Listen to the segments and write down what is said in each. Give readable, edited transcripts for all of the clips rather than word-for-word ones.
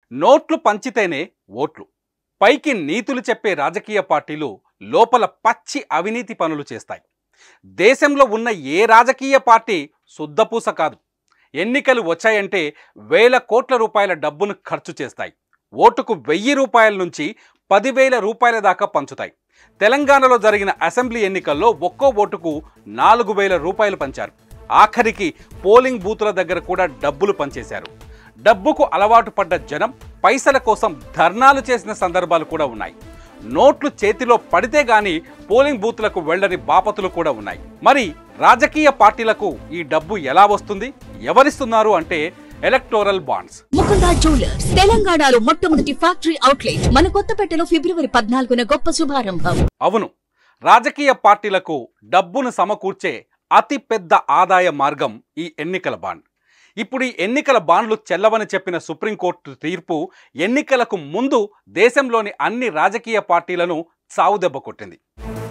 నోట్లు పంచితేనే ఓట్లు. పైకి నీతులు చెప్పే రాజకీయ పార్టీలు లోపల పచ్చి అవినీతి పనులు చేస్తాయి. దేశంలో ఉన్న ఏ రాజకీయ పార్టీ శుద్ధపూస కాదు. ఎన్నికలు వచ్చాయంటే వేల కోట్ల రూపాయల డబ్బును ఖర్చు చేస్తాయి. ఓటుకు 1000 రూపాయల నుంచి 10,000 రూపాయల దాకా పంచుతాయి. తెలంగాణలో జరిగిన అసెంబ్లీ ఎన్నికల్లో ఒక్కో ఓటుకు 4,000 రూపాయలు పంచారు. ఆఖరికి పోలింగ్ బూతుల దగ్గర కూడా డబ్బులు పంచేశారు. డబ్బుకు అలవాటు పడ్డ జనం పైసల కోసం ధర్నాలు చేసిన సందర్భాలు కూడా ఉన్నాయి. నోట్లు చేతిలో పడితే గాని పోలింగ్ బూత్లకు వెళ్లని బాపతులు కూడా ఉన్నాయి. మరి రాజకీయ పార్టీలకు ఈ డబ్బు ఎలా వస్తుంది, ఎవరిస్తున్నారు అంటే ఎలక్టోరల్ బాండ్స్. ముకుందా జ్యువెలర్స్ తెలంగాణలో మొట్టమొదటి ఫ్యాక్టరీ అవుట్లెట్ మన కొత్తపేటలో ఫిబ్రవరి 14న గొప్ప శుభారంభం. అవును, రాజకీయ పార్టీలకు డబ్బును సమకూర్చే అతి పెద్ద ఆదాయ మార్గం ఈ ఎన్నికల బాండ్. ఇప్పుడు ఈ ఎన్నికల బాండ్లు చెల్లవని చెప్పిన సుప్రీంకోర్టు తీర్పు ఎన్నికలకు ముందు దేశంలోని అన్ని రాజకీయ పార్టీలను చావుదెబ్బ కొట్టింది.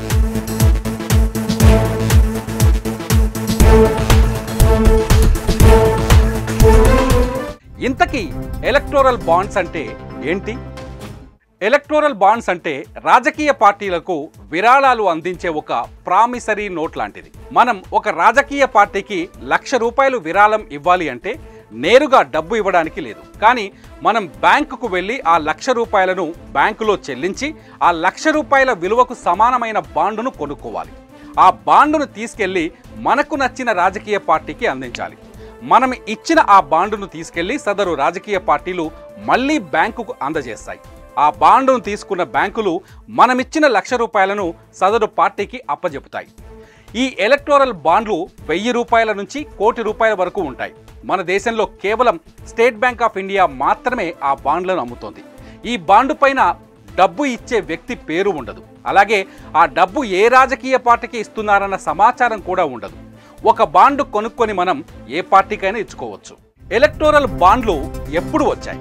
ఇంతకీ ఎలక్టోరల్ బాండ్స్ అంటే ఏంటి? ఎలక్టోరల్ బాండ్స్ అంటే రాజకీయ పార్టీలకు విరాళాలు అందించే ఒక ప్రామిసరీ నోట్ లాంటిది. మనం ఒక రాజకీయ పార్టీకి 1,00,000 రూపాయలు విరాళం ఇవ్వాలి అంటే నేరుగా డబ్బు ఇవ్వడానికి లేదు. కానీ మనం బ్యాంకుకు వెళ్ళి ఆ 1,00,000 రూపాయలను బ్యాంకులో చెల్లించి ఆ 1,00,000 రూపాయల విలువకు సమానమైన బాండును కొనుక్కోవాలి. ఆ బాండును తీసుకెళ్లి మనకు నచ్చిన రాజకీయ పార్టీకి అందించాలి. మనం ఇచ్చిన ఆ బాండును తీసుకెళ్లి సదరు రాజకీయ పార్టీలు మళ్ళీ బ్యాంకుకు అందజేస్తాయి. ఆ బాండును తీసుకున్న బ్యాంకులు మనమిచ్చిన 1,00,000 రూపాయలను సదరు పార్టీకి అప్పజెపుతాయి. ఈ ఎలక్టోరల్ బాండ్లు 1000 రూపాయల నుంచి 1 కోటి రూపాయల వరకు ఉంటాయి. మన దేశంలో కేవలం స్టేట్ బ్యాంక్ ఆఫ్ ఇండియా మాత్రమే ఆ బాండ్లను అమ్ముతోంది. ఈ బాండు పైన డబ్బు ఇచ్చే వ్యక్తి పేరు ఉండదు. అలాగే ఆ డబ్బు ఏ రాజకీయ పార్టీకి ఇస్తున్నారన్న సమాచారం కూడా ఉండదు. ఒక బాండు కొనుక్కొని మనం ఏ పార్టీకైనా ఇచ్చుకోవచ్చు. ఎలక్టోరల్ బాండ్లు ఎప్పుడు వచ్చాయి?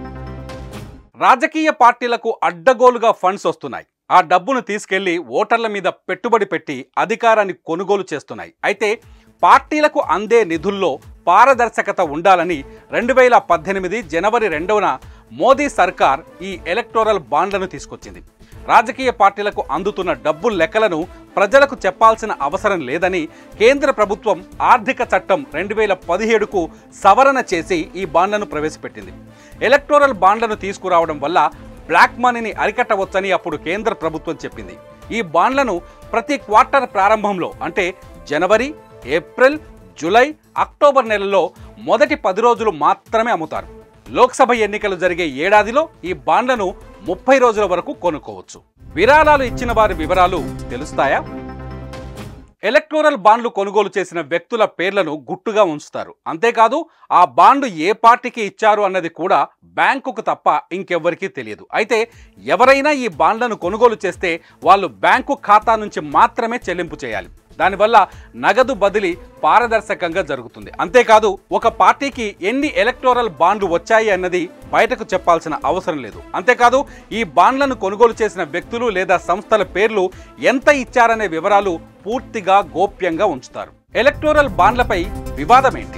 రాజకీయ పార్టీలకు అడ్డగోలుగా ఫండ్స్ వస్తున్నాయి. ఆ డబ్బును తీసుకెళ్లి ఓటర్ల మీద పెట్టుబడి పెట్టి అధికారాన్ని కొనుగోలు చేస్తున్నాయి. అయితే పార్టీలకు అందే నిధుల్లో పారదర్శకత ఉండాలని 2018 జనవరి 2న మోదీ సర్కార్ ఈ ఎలక్టోరల్ బాండ్లను తీసుకొచ్చింది. రాజకీయ పార్టీలకు అందుతున్న డబ్బు లెక్కలను ప్రజలకు చెప్పాల్సిన అవసరం లేదని కేంద్ర ప్రభుత్వం ఆర్థిక చట్టం 2017కు సవరణ చేసి ఈ బాండ్లను ప్రవేశపెట్టింది. ఎలక్టోరల్ బాండ్లను తీసుకురావడం వల్ల బ్లాక్ మనీని అరికట్టవచ్చని అప్పుడు కేంద్ర ప్రభుత్వం చెప్పింది. ఈ బాండ్లను ప్రతి క్వార్టర్ ప్రారంభంలో అంటే జనవరి, ఏప్రిల్, జూలై, అక్టోబర్ నెలల్లో మొదటి 10 రోజులు మాత్రమే అమ్ముతారు. లోక్సభ ఎన్నికలు జరిగే ఏడాదిలో ఈ బాండ్లను 30 రోజుల వరకు కొనుక్కోవచ్చు. విరాళాలు ఇచ్చిన వారి వివరాలు తెలుస్తాయా? ఎలక్టోరల్ బాండ్లు కొనుగోలు చేసిన వ్యక్తుల పేర్లను గుట్టుగా ఉంచుతారు. అంతేకాదు ఆ బాండు ఏ పార్టీకి ఇచ్చారు అన్నది కూడా బ్యాంకుకు తప్ప ఇంకెవ్వరికీ తెలియదు. అయితే ఎవరైనా ఈ బాండ్లను కొనుగోలు చేస్తే వాళ్ళు బ్యాంకు ఖాతా నుంచి మాత్రమే చెల్లింపు చేయాలి. దానివల్ల నగదు బదిలీ పారదర్శకంగా జరుగుతుంది. అంతేకాదు ఒక పార్టీకి ఎన్ని ఎలక్టోరల్ బాండ్లు వచ్చాయి అన్నది బయటకు చెప్పాల్సిన అవసరం లేదు. అంతేకాదు ఈ బాండ్లను కొనుగోలు చేసిన వ్యక్తులు లేదా సంస్థల పేర్లు ఎంత ఇచ్చారనే వివరాలు పూర్తిగా గోప్యంగా ఉంచుతారు. ఎలక్టోరల్ బాండ్లపై వివాదం ఏంటి?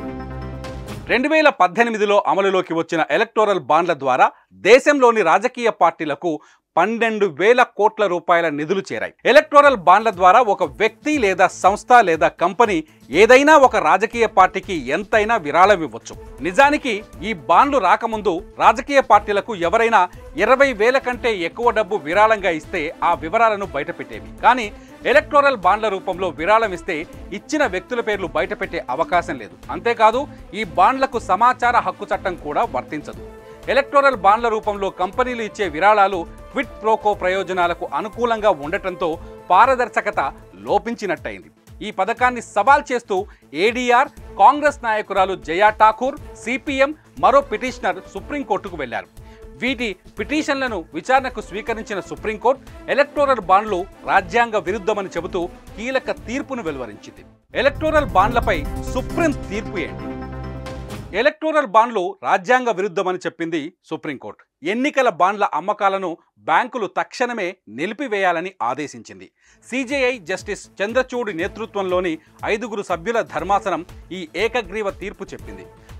2018లో అమలులోకి వచ్చిన ఎలక్టోరల్ బాండ్ల ద్వారా దేశంలోని రాజకీయ పార్టీలకు 12,000 కోట్ల రూపాయల నిధులు చేరాయి. ఎలక్టోరల్ బాండ్ల ద్వారా ఒక వ్యక్తి లేదా సంస్థ లేదా కంపెనీ ఏదైనా ఒక రాజకీయ పార్టీకి ఎంతైనా విరాళం ఇవ్వచ్చు. నిజానికి ఈ బాండ్లు రాకముందు రాజకీయ పార్టీలకు ఎవరైనా 20,000 కంటే ఎక్కువ డబ్బు విరాళంగా ఇస్తే ఆ వివరాలను బయటపెట్టేవి. కానీ ఎలక్టోరల్ బాండ్ల రూపంలో విరాళం ఇస్తే ఇచ్చిన వ్యక్తుల పేర్లు బయటపెట్టే అవకాశం లేదు. అంతేకాదు ఈ బాండ్లకు సమాచార హక్కు చట్టం కూడా వర్తించదు. ఎలక్టోరల్ బాండ్ల రూపంలో కంపెనీలు ఇచ్చే విరాళాలు క్విడ్ ప్రోకో ప్రయోజనాలకు అనుకూలంగా ఉండటంతో పారదర్శకత లోపించినట్టయింది. ఈ పథకాన్ని సవాల్ చేస్తూ ఏడీఆర్, కాంగ్రెస్ నాయకురాలు జయా ఠాకూర్, సిపిఎం, మరో పిటిషనర్ సుప్రీంకోర్టుకు వెళ్లారు. వీటి పిటిషన్లను విచారణకు స్వీకరించిన సుప్రీంకోర్టు ఎలక్టోరల్ బాండ్లు రాజ్యాంగ విరుద్ధమని చెబుతూ కీలక తీర్పును వెలువరించింది. ఎలక్టోరల్ బాండ్లపై సుప్రీం తీర్పు ఏంటి? ఎలక్టోరల్ బాండ్లు రాజ్యాంగ విరుద్ధమని చెప్పింది సుప్రీంకోర్టు. ఎన్నికల బాండ్ల అమ్మకాలను బ్యాంకులు తక్షణమే నిలిపివేయాలని ఆదేశించింది. సిజేఐ జస్టిస్ చంద్రచూడ్ నేతృత్వంలోని 5 సభ్యుల ధర్మాసనం ఈ ఏకగ్రీవ తీర్పు చెప్పింది.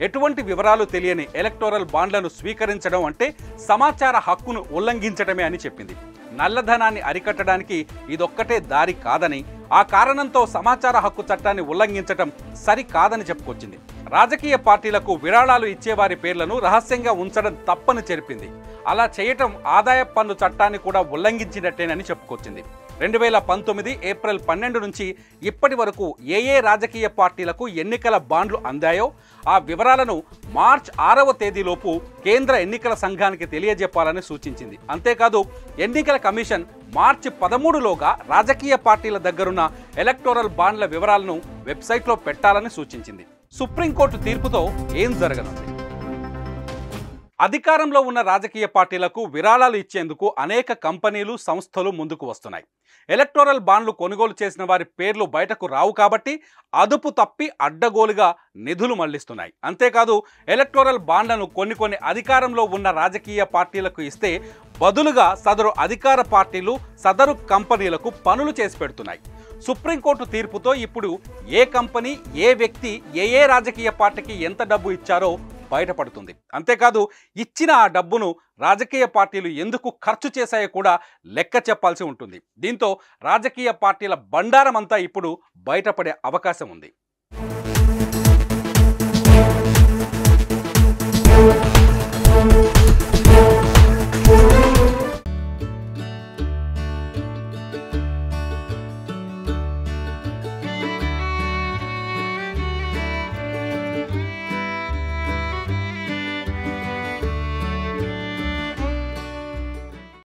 ఎటువంటి వివరాలు తెలియని ఎలక్టోరల్ బాండ్లను స్వీకరించడం అంటే సమాచార హక్కును ఉల్లంఘించడమే అని చెప్పింది. నల్లధనాన్ని అరికట్టడానికి ఇదొక్కటే దారి కాదని, ఆ కారణంతో సమాచార హక్కు చట్టాన్ని ఉల్లంఘించడం సరికాదని చెప్పుకొచ్చింది. రాజకీయ పార్టీలకు విరాళాలు ఇచ్చేవారి పేర్లను రహస్యంగా ఉంచడం తప్పని చెప్పింది. అలా చేయటం ఆదాయ పన్ను చట్టాన్ని కూడా ఉల్లంఘించినట్టేనని చెప్పుకొచ్చింది. 2019 ఏప్రిల్ 12 నుంచి ఇప్పటి వరకు ఏ రాజకీయ పార్టీలకు ఎన్నికల బాండ్లు అందాయో ఆ వివరాలను మార్చి 6వ తేదీలోపు కేంద్ర ఎన్నికల సంఘానికి తెలియజెప్పాలని సూచించింది. అంతేకాదు ఎన్నికల కమిషన్ మార్చి 13లోగా రాజకీయ పార్టీల దగ్గరున్న ఎలక్టోరల్ బాండ్ల వివరాలను వెబ్సైట్లో పెట్టాలని సూచించింది. సుప్రీంకోర్టు తీర్పుతో ఏం జరగనుంది? అధికారంలో ఉన్న రాజకీయ పార్టీలకు విరాళాలు ఇచ్చేందుకు అనేక కంపెనీలు, సంస్థలు ముందుకు వస్తున్నాయి. ఎలక్టోరల్ బాండ్లు కొనుగోలు చేసిన వారి పేర్లు బయటకు రావు కాబట్టి అదుపు తప్పి అడ్డగోలుగా నిధులు మళ్లిస్తున్నాయి. అంతేకాదు ఎలక్టోరల్ బాండ్లను కొన్ని అధికారంలో ఉన్న రాజకీయ పార్టీలకు ఇస్తే బదులుగా సదరు అధికార పార్టీలు సదరు కంపెనీలకు పనులు చేసి పెడుతున్నాయి. సుప్రీంకోర్టు తీర్పుతో ఇప్పుడు ఏ కంపెనీ, ఏ వ్యక్తి ఏ రాజకీయ పార్టీకి ఎంత డబ్బు ఇచ్చారో బయటపడుతుంది. అంతేకాదు ఇచ్చిన ఆ డబ్బును రాజకీయ పార్టీలు ఎందుకు ఖర్చు చేశాయో కూడా లెక్క చెప్పాల్సి ఉంటుంది. దీంతో రాజకీయ పార్టీల బండారమంతా ఇప్పుడు బయటపడే అవకాశం ఉంది.